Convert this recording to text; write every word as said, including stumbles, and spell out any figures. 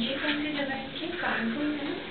ये कौन सी जगह है इनकी? कानपुर है ना?